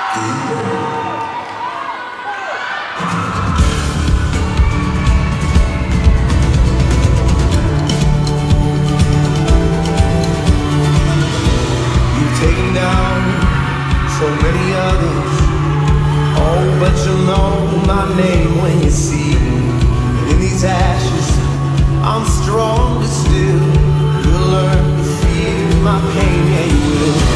Taken down so many others. Oh, but you'll know my name when you see me. And in these ashes, I'm stronger still. You'll learn to feel my pain, yeah, you will.